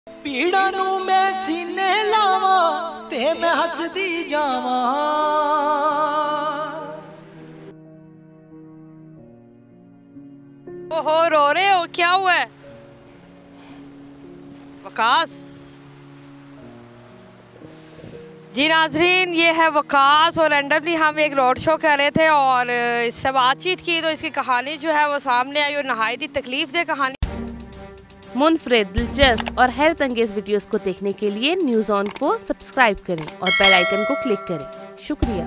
पीड़ा नू मैं सीने लावा ते मैं हसदी जावा। ओहो, रो रहे हो, क्या हुआ है? वकास जी। नाजरीन, ये है वकास और रैंडमली हम एक रोड शो कर रहे थे और इससे बातचीत की तो इसकी कहानी जो है वो सामने आई और नहायत ही तकलीफ दे कहानी। मुनफरिद, दिलचस्प और हैरत अंगेज वीडियोस को देखने के लिए न्यूज़ ऑन को सब्सक्राइब करें और बेल आइकन को क्लिक करें। शुक्रिया।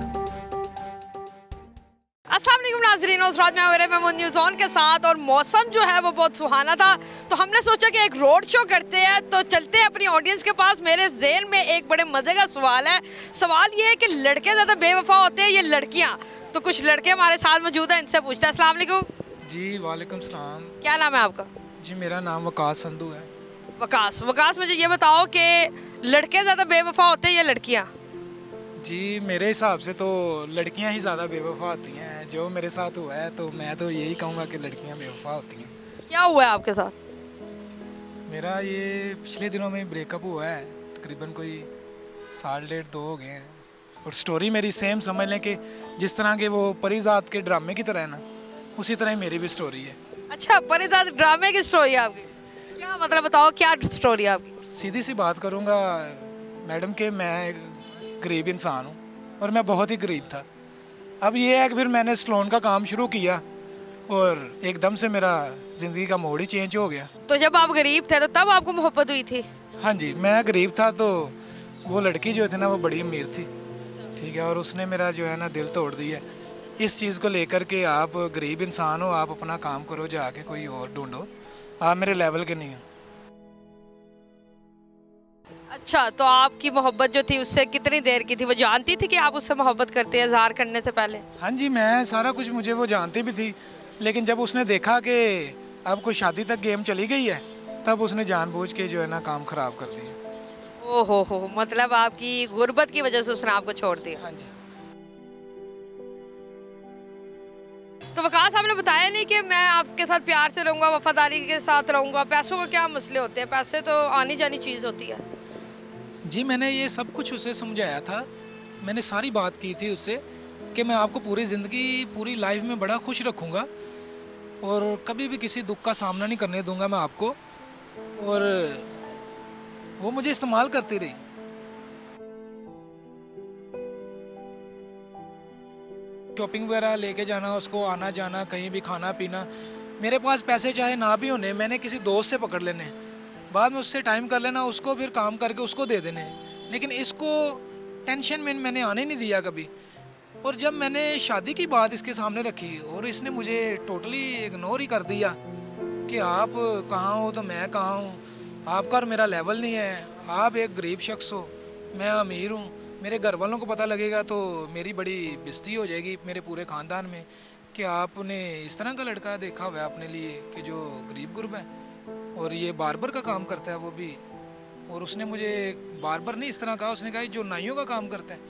अस्सलाम वालेकुम नाज़रीन, उस रात में न्यूज़ ऑन के साथ और मौसम जो है वो बहुत सुहाना था तो हमने सोचा कि एक रोड शो करते हैं। तो चलते हैं अपनी ऑडियंस के पास। मेरे ज़हन में एक बड़े मज़े का सवाल है। सवाल ये है कि लड़के ज़्यादा बेवफा होते हैं या लड़कियाँ? तो कुछ लड़के हमारे साथ मौजूद हैं, इनसे पूछते हैं। अस्सलाम वालेकुम जी। वालेकुम सलाम। क्या नाम है आपका? जी, मेरा नाम वकास संधू है। वकास, मुझे ये बताओ कि लड़के ज़्यादा बेवफा होते हैं या लड़कियाँ? जी, मेरे हिसाब से तो लड़कियां ही ज़्यादा बेवफा होती हैं। जो मेरे साथ हुआ है तो मैं तो यही कहूँगा कि लड़कियां बेवफा होती हैं। क्या हुआ है आपके साथ? मेरा ये पिछले दिनों में ब्रेकअप हुआ है, तकरीबन कोई साल डेढ़ 2 हो गए हैं। और स्टोरी मेरी सेम समझ लें कि जिस तरह के वो परिजात के ड्रामे की तरह है ना, उसी तरह ही मेरी भी स्टोरी है। अच्छा, परिजात ड्रामे की स्टोरी है आपकी? क्या मतलब, बताओ क्या स्टोरी है आपकी? सीधी सी बात करूँगा मैडम कि मैं गरीब इंसान हूँ और मैं बहुत ही गरीब था। अब ये है कि फिर मैंने सैलून का काम शुरू किया और एकदम से मेरा ज़िंदगी का मोड़ ही चेंज हो गया। तो जब आप गरीब थे तो तब आपको मोहब्बत हुई थी? हाँ जी, मैं गरीब था तो वो लड़की जो थी ना वो बड़ी अमीर थी, ठीक है, और उसने मेरा जो है ना दिल तोड़ दिया। इस चीज़ को लेकर के आप गरीब इंसान हो, आप अपना काम करो, जाके कोई और ढूंढो, आप मेरे लेवल के नहीं हो। अच्छा, तो आपकी मोहब्बत जो थी उससे कितनी देर की थी? वो जानती थी कि आप उससे मोहब्बत करते हैं इज़हार करने से पहले? हाँ जी, मैं सारा कुछ, मुझे वो जानती भी थी, लेकिन जब उसने देखा कि अब कोई शादी तक गेम चली गई है तब उसने जानबूझ के जो है ना काम ख़राब कर दिया। ओहो हो, मतलब आपकी गुर्बत की वजह से उसने आपको छोड़ दिया? हाँ जी। तो वकास, आपने बताया नहीं कि मैं आपके साथ प्यार से रहूँगा, वफादारी के साथ रहूँगा। पैसों का क्या मसले होते हैं? पैसे तो आनी जानी चीज़ होती है। जी, मैंने ये सब कुछ उसे समझाया था, मैंने सारी बात की थी उससे कि मैं आपको पूरी ज़िंदगी, पूरी लाइफ में बड़ा खुश रखूँगा और कभी भी किसी दुख का सामना नहीं करने दूंगा मैं आपको। और वो मुझे इस्तेमाल करती रही। शॉपिंग वगैरह लेके जाना, उसको आना जाना, कहीं भी खाना पीना, मेरे पास पैसे चाहे ना भी होने, मैंने किसी दोस्त से पकड़ लेने, बाद में उससे टाइम कर लेना, उसको फिर काम करके उसको दे देने, लेकिन इसको टेंशन में मैंने आने नहीं दिया कभी। और जब मैंने शादी की बात इसके सामने रखी और इसने मुझे टोटली इग्नोर ही कर दिया कि आप कहाँ हो तो मैं कहाँ हूँ, आपका और मेरा लेवल नहीं है, आप एक गरीब शख्स हो, मैं अमीर हूँ, मेरे घर वालों को पता लगेगा तो मेरी बड़ी बेइज्जती हो जाएगी मेरे पूरे ख़ानदान में कि आपने इस तरह का लड़का देखा हुआ है अपने लिए कि जो गरीब गुरबा है और ये बार्बर का काम करता है वो भी। और उसने मुझे बार्बर नहीं इस तरह कहा, उसने कहा जो नाइयों का काम करता है।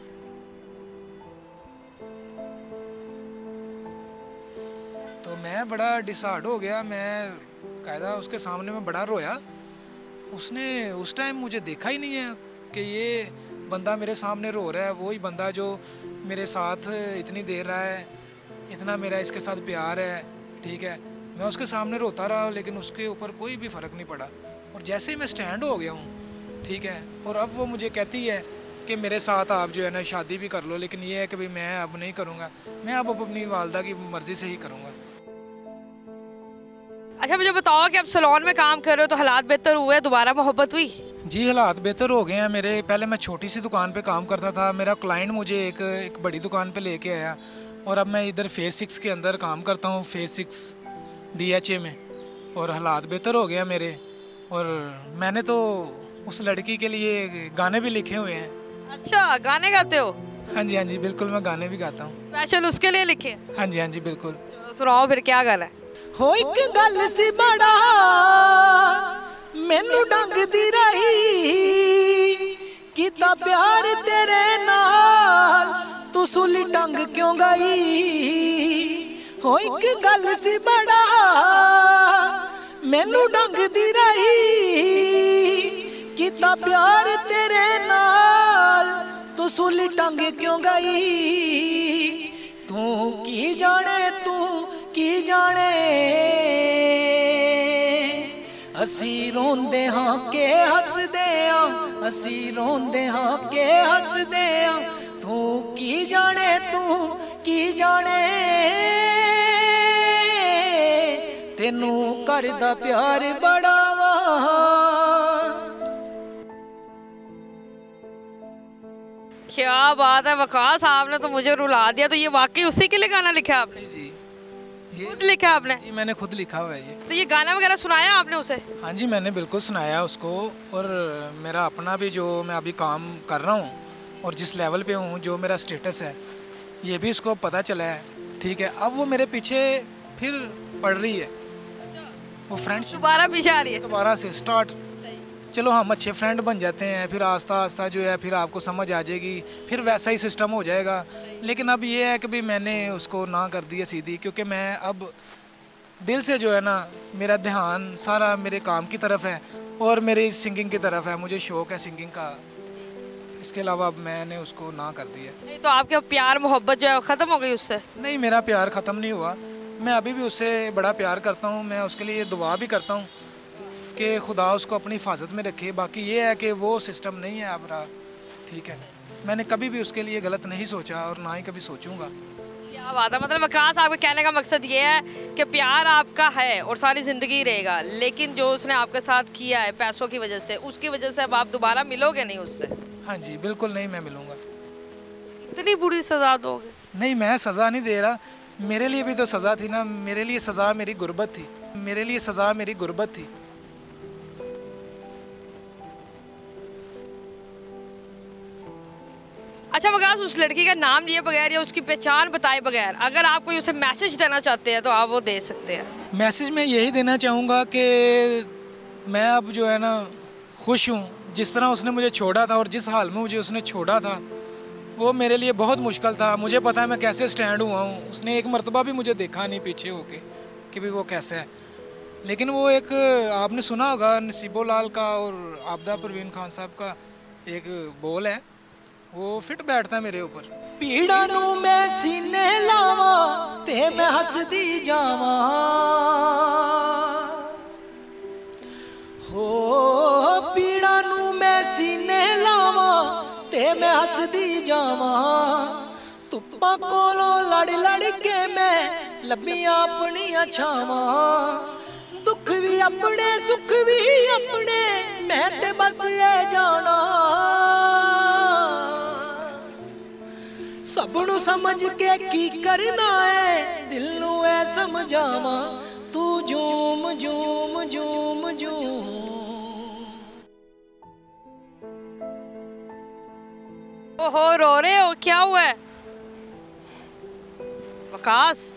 तो मैं बड़ा डिसहार्ड हो गया, मैं कायदा उसके सामने में बड़ा रोया। उसने उस टाइम मुझे देखा ही नहीं है कि ये बंदा मेरे सामने रो रहा है, वही बंदा जो मेरे साथ इतनी देर रहा है, इतना मेरा इसके साथ प्यार है, ठीक है। मैं उसके सामने रोता रहा लेकिन उसके ऊपर कोई भी फ़र्क नहीं पड़ा। और जैसे ही मैं स्टैंड हो गया हूँ, ठीक है, और अब वो मुझे कहती है कि मेरे साथ आप जो है ना शादी भी कर लो, लेकिन ये है कि भाई मैं अब नहीं करूँगा, मैं अब अपनी वालदा की मर्ज़ी से ही करूँगा। अच्छा, मुझे बताओ कि आप सैलून में काम कर रहे हो तो हालात बेहतर हुए, दोबारा मोहब्बत हुई? जी, हालात बेहतर हो गए हैं मेरे। पहले मैं छोटी सी दुकान पे काम करता था, मेरा क्लाइंट मुझे एक बड़ी दुकान पे लेके आया और अब मैं इधर फेज़ 6 के अंदर काम करता हूँ, फेज़ 6 DHA में, और हालात बेहतर हो गए हैं मेरे। और मैंने तो उस लड़की के लिए गाने भी लिखे हुए हैं। अच्छा, गाने गाते हो? हाँ जी, हाँ जी, बिल्कुल, मैं गाने भी गाता हूँ। स्पेशल उसके लिए लिखे? हाँ जी, हाँ जी, बिल्कुल। तो सुनाओ फिर, क्या गाना है? हो एक गल सी बड़ा मैनू डंगदी रही, कीता प्यार तेरे नाल तू सुली डंग क्यों गई। हो एक गल सी बड़ा मैनू डंगदी रही, कीता प्यार तेरे नाल तू सूली टंग क्यों गई तू की जाने असी रोंदे हाँ के हसदे हाँ असी रोंदे हाँ के हसदे हाँ तू की जाने तेनू करदा प्यार बड़ा वा। क्या बात है वकास, आपने तो मुझे रुला दिया। तो ये वाकई उसी के लिए गाना लिखा आपने? जी ये खुद लिखा आपने? जी मैंने खुद लिखा हुआ है ये। तो ये गाना वगैरह सुनाया आपने उसे? हाँ जी मैंने बिल्कुल सुनाया उसको। और मेरा अपना भी जो मैं अभी काम कर रहा हूँ और जिस लेवल पे हूँ, जो मेरा स्टेटस है, ये भी उसको पता चला है। ठीक है, अब वो मेरे पीछे फिर पड़ रही है, वो फ्रेंड्स दोबारा पीछे आ रही है, दोबारा से स्टार्ट। चलो हम अच्छे फ्रेंड बन जाते हैं, फिर आस्ता आस्ता जो है फिर आपको समझ आ जाएगी, फिर वैसा ही सिस्टम हो जाएगा। लेकिन अब ये है कि भी मैंने उसको ना कर दिया सीधी, क्योंकि मैं अब दिल से जो है ना, मेरा ध्यान सारा मेरे काम की तरफ है और मेरी सिंगिंग की तरफ है। मुझे शौक़ है सिंगिंग का, इसके अलावा अब मैंने उसको ना कर दिया। नहीं तो आपके प्यार मोहब्बत जो है ख़त्म हो गई उससे? नहीं, मेरा प्यार ख़त्म नहीं हुआ। मैं अभी भी उससे बड़ा प्यार करता हूँ। मैं उसके लिए दुआ भी करता हूँ कि खुदा उसको अपनी हिफाजत में रखे। बाकी ये है कि वो सिस्टम नहीं है अब रहा। ठीक है, मैंने कभी भी उसके लिए गलत नहीं सोचा और ना ही कभी सोचूंगा। क्या बात है, मतलब वकास आपके कहने का मकसद ये है कि प्यार आपका है और सारी ज़िंदगी रहेगा, लेकिन जो उसने आपके साथ किया है पैसों की वजह से, उसकी वजह से अब आप दोबारा मिलोगे नहीं उससे? हाँ जी बिल्कुल नहीं, मैं मिलूँगा। इतनी बुरी सज़ा दोगे? नहीं, मैं सज़ा नहीं दे रहा। मेरे लिए भी तो सज़ा थी ना। मेरे लिए सज़ा मेरी गुर्बत थी। मेरे लिए सज़ा मेरी गुर्बत थी। अच्छा वकास, उस लड़की का नाम लिए बगैर या उसकी पहचान बताए बगैर अगर आप कोई उसे मैसेज देना चाहते हैं तो आप वो दे सकते हैं। मैसेज मैं यही देना चाहूँगा कि मैं अब जो है ना खुश हूँ। जिस तरह उसने मुझे छोड़ा था और जिस हाल में मुझे उसने छोड़ा था, वो मेरे लिए बहुत मुश्किल था। मुझे पता है मैं कैसे स्टैंड हुआ हूँ। उसने एक मरतबा भी मुझे देखा नहीं पीछे होके कि भी वो कैसा है। लेकिन वो एक, आपने सुना होगा नसीबो लाल का और आबदा परवीन खान साहब का एक बोल है, वो फिट बैठता है मेरे ऊपर। पीड़ा नू मैं सीने लावा ते मैं हसदी जावा हो, पीड़ा नू मैं सीने लावा ते मैं हसदी जावा। तुप्पा कोलों लड़ लड़ के मैं लब्बियां अपनियां छावा। दुख भी अपने सुख भी अपने, मैं ते बस ये जाना सबनू समझ के की करना है, दिल नू ऐ समझावा। तू झूम झूम झूम झूम। ओहो, रो रहे हो? क्या हुआ है वकास?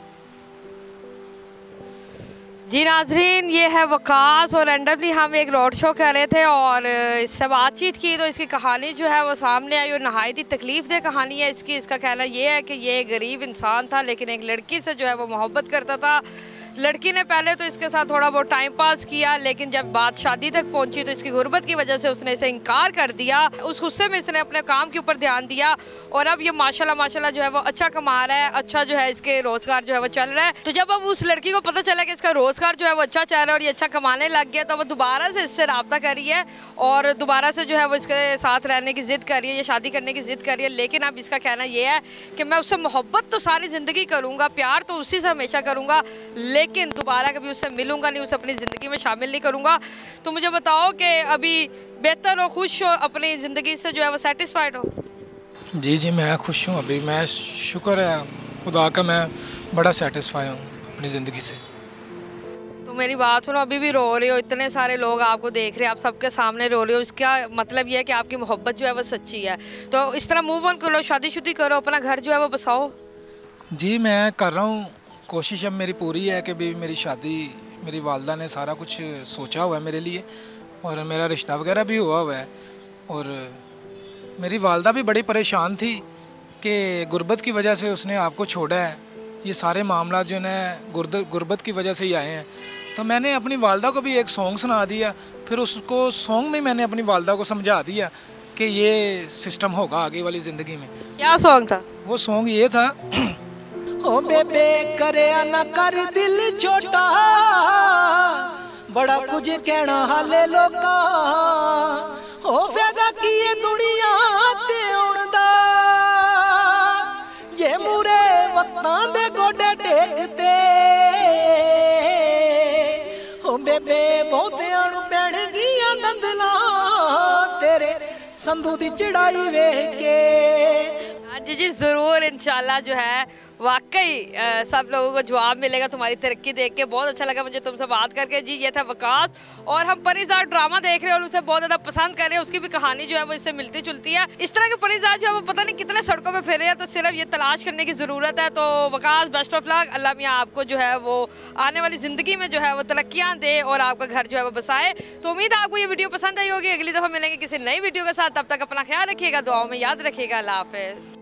जी नाजरीन, ये है वकास और रैंडमली हम एक रोड शो कर रहे थे और इससे बातचीत की तो इसकी कहानी जो है वो सामने आई और नहायत ही तकलीफ दे कहानी है इसकी। इसका कहना ये है कि ये गरीब इंसान था लेकिन एक लड़की से जो है वो मोहब्बत करता था। लड़की ने पहले तो इसके साथ थोड़ा बहुत टाइम पास किया, लेकिन जब बात शादी तक पहुंची तो इसकी गुर्बत की वजह से उसने इसे इनकार कर दिया। उस गुस्से में इसने अपने काम के ऊपर ध्यान दिया और अब ये माशाल्लाह जो है वो अच्छा कमा रहा है, अच्छा जो है इसके रोज़गार जो है वो चल रहा है। तो जब अब उस लड़की को पता चला कि इसका रोज़गार जो है वो अच्छा चल रहा है और ये अच्छा कमाने लग गया, तो वो दोबारा से इससे रब्ता कर रही है और दोबारा से जो है वो इसके साथ रहने की ज़िद कर रही है, ये शादी करने की ज़िद कर रही है। लेकिन अब इसका कहना ये है कि मैं उससे मोहब्बत तो सारी ज़िंदगी करूँगा, प्यार तो उसी से हमेशा करूँगा, लेकिन दोबारा कभी उससे मिलूंगा नहीं, उसे अपनी ज़िंदगी में शामिल नहीं करूँगा। तो मुझे बताओ कि अभी बेहतर हो, खुश हो, अपनी ज़िंदगी से जो है वो सेटिस्फाइड हो? जी जी मैं खुश हूँ अभी। मैं शुक्र है खुदा का, मैं बड़ा सेटिस्फाई हूँ अपनी ज़िंदगी से। तो मेरी बात सुनो, अभी भी रो रहे हो, इतने सारे लोग आपको देख रहे हैं, आप सबके सामने रो रहे हो, इसका मतलब ये है कि आपकी मोहब्बत जो है वो सच्ची है। तो इस तरह मूव ऑन करो, शादीशुदी करो, अपना घर जो है वो बसाओ। जी मैं कर रहा हूँ कोशिश। अब मेरी पूरी है कि भी मेरी शादी, मेरी वालदा ने सारा कुछ सोचा हुआ है मेरे लिए और मेरा रिश्ता वगैरह भी हुआ हुआ है। और मेरी वालदा भी बड़ी परेशान थी कि गुर्बत की वजह से उसने आपको छोड़ा है। ये सारे मामला जो है गुर्बत की वजह से ही आए हैं। तो मैंने अपनी वालदा को भी एक सॉन्ग सुना दिया, फिर उसको सॉन्ग में मैंने अपनी वालदा को समझा दिया कि ये सिस्टम होगा आगे वाली ज़िंदगी में। क्या सॉन्ग था? वो सॉन्ग ये था, ओ बेबे करे ना कर दिल छोटा, बड़ा कुछ कहना हाले लोका, ओ फायदा की ये दुनिया ते उड़दा, जे मुरे वक्तां दे गोडे टेकते, ओ बेबे बहुतियां नूं पैण गईयां नंदला तेरे संधू दी चढ़ाई वेख के। हाँ जी जी ज़रूर, इंशाल्लाह जो है वाकई सब लोगों को जवाब मिलेगा तुम्हारी तरक्की देख के। बहुत अच्छा लगा मुझे तुमसे बात करके जी। ये था वकास और हम परिज़ाद ड्रामा देख रहे हैं और उसे बहुत ज़्यादा पसंद कर रहे हैं। उसकी भी कहानी जो है वो इससे मिलती जुलती है। इस तरह के परिज़ाद जो है वो पता नहीं कितने सड़कों पे फिर रहे हैं, तो सिर्फ ये तलाश करने की ज़रूरत है। तो वकास बेस्ट ऑफ लक, अल्लाह मियाँ आपको जो है वो आने वाली ज़िंदगी में जो है वो तरक्कियाँ दे और आपका घर जो है वो बसाए। तो उम्मीद है आपको ये वीडियो पसंद आई होगी। अगली दफ़ा मिलेंगे किसी नई वीडियो के साथ, तब तक अपना ख्याल रखिएगा, दुआओं में याद रखिएगा। अल्लाह हाफिज़।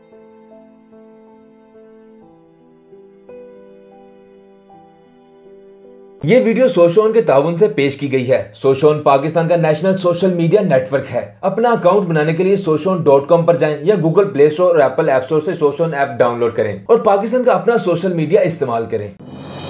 ये वीडियो सोशोन के ताउन से पेश की गई है। सोशोन पाकिस्तान का नेशनल सोशल मीडिया नेटवर्क है। अपना अकाउंट बनाने के लिए soshon.com पर जाएं या गूगल प्ले स्टोर और एप्पल ऐप स्टोर से सोशोन ऐप डाउनलोड करें और पाकिस्तान का अपना सोशल मीडिया इस्तेमाल करें।